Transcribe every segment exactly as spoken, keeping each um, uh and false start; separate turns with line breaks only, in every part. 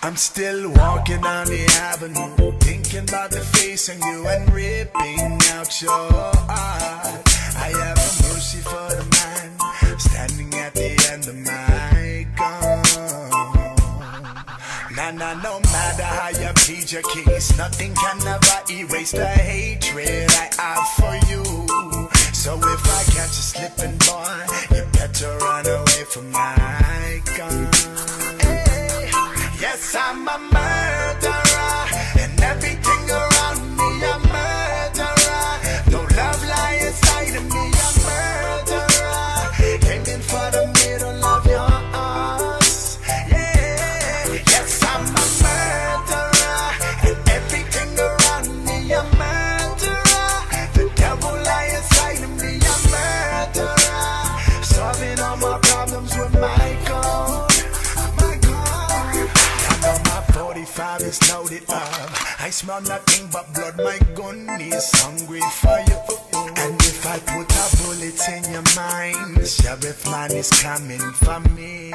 I'm still walking on the avenue, thinking about the facing you and ripping out your heart. I have a mercy for the man standing at the end of my gun. Nah, nah, no matter how you plead your case, nothing can ever erase the hatred I have for you. So if I catch you slipping, boy, you better run away from my gun. Hey, yes, I'm a murderer, and everything around me a murderer. No love lie inside of me, a murderer. Aiming for the middle of your arms. Yeah, yes, I'm a murderer, and everything around me a murderer. The devil lie inside of me, a murderer. Solving all my problems with my code, my code. I know my forty-five is loaded up. I smell nothing but blood, my gun is hungry for you. And if I put a bullet in your mind, the sheriff man is coming for me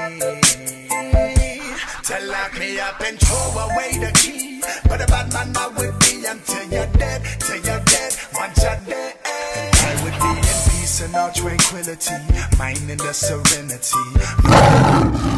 to lock me up and throw away the key. But a bad man I would be until you're dead, till you're dead, once you're dead. And I would be in peace and all tranquility, mine in the serenity.